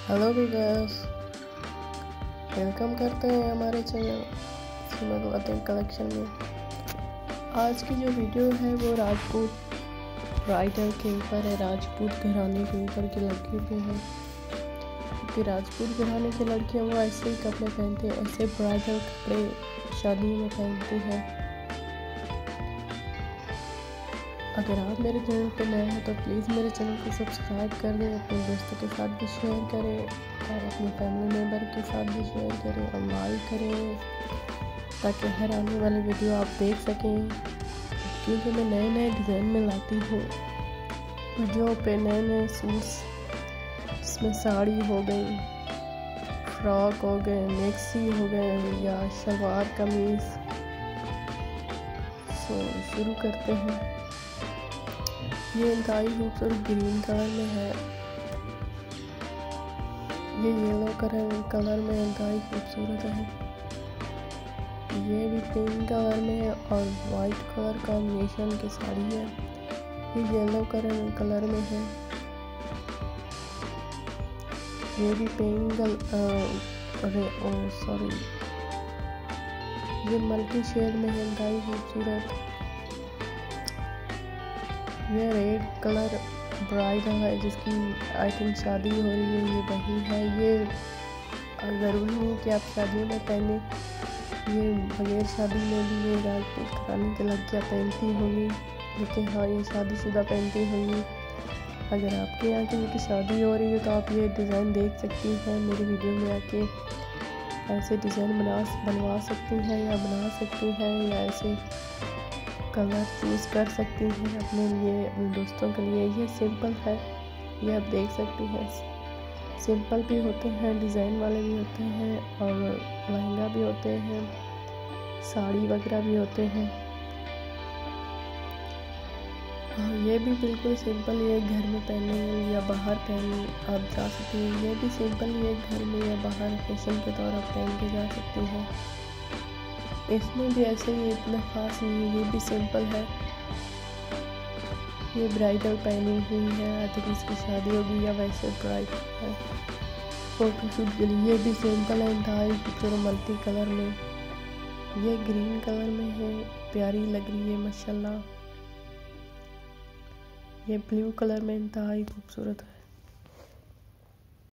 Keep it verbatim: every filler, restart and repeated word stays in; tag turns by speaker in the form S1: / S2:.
S1: Hello viewers, welcome करते हैं हमारे चैनल सीमा क्लॉथिंग कलेक्शन में। आज की जो वीडियो है वो राजपूत ब्राइडल के ऊपर है, राजपूत घराने के ऊपर की लड़की पे है। क्योंकि राजपूत घराने की लड़कियां वो ऐसे ही कपड़े पहनते हैं, ऐसे ब्राइडल कपड़े शादी में पहनती हैं। अगर आप मेरे चैनल पर नए हैं तो प्लीज़ मेरे चैनल को सब्सक्राइब कर दें, अपने दोस्तों के साथ भी शेयर करें और अपने फैमिली मेम्बर के साथ भी शेयर करें और लाइक करें, ताकि हर आने वाली वीडियो आप देख सकें। क्योंकि मैं नए नए डिज़ाइन में लाती हूँ वीडियो पे, नए नए सूट्स जिसमें साड़ी हो गई, फ्रॉक हो गए, मैक्सी हो गए या शलवार कमीज़। सो शुरू करते हैं। ये इंतहाई खूबसूरत ग्रीन कलर में है, ये येलो कलर कलर में इंतहाई खूबसूरत है। ये भी पिंक कलर में है और वाइट कलर कॉम्बिनेशन की साड़ी है। ये येलो कलर कलर में है। ये भी पिंक अरे ओ सॉरी ये मल्टी शेड में है, इंतहाई खूबसूरत। ये रेड कलर ब्राइडल है जिसकी आई थिंक शादी हो रही है, ये वही है। ये ज़रूरी नहीं कि आप शादियों में पहने, ये बगैर शादी में भी ये राजपूत घराने की लड़कियाँ पहनती होंगी, लेकिन हाँ ये शादीशुदा पहनती होंगी। अगर आपके यहाँ किसी की शादी हो रही है तो आप ये डिज़ाइन देख सकती हैं, मेरी वीडियो में आके ऐसे डिज़ाइन बना बनवा सकती हैं या बना सकती हैं, या ऐसे कलर चूज़ कर सकती हैं अपने लिए, अपने दोस्तों के लिए। ये सिंपल है, ये आप देख सकती हैं। सिंपल भी होते हैं, डिज़ाइन वाले भी होते हैं और लहंगा भी होते हैं, साड़ी वगैरह भी होते हैं। और ये भी बिल्कुल सिंपल, ये घर में पहनने या बाहर पहन आप जा सकती हैं। ये भी सिंपल, ये घर में या बाहर फैशन के तौर पर पहन के जा सकती हैं। इसमें भी ऐसे ही इतना खास नहीं है, ये भी सिंपल है। ये ब्राइडल पहनी हुई है, आई थिंक इसकी शादी होगी या वैसे ब्राइडल है फोटोशूट के लिए। ये भी सिंपल है, इंतहाई खूबसूरत मल्टी कलर में। ये ग्रीन कलर में है, प्यारी लग रही है माशाल्लाह। ये ब्लू कलर में इंतहाई खूबसूरत है।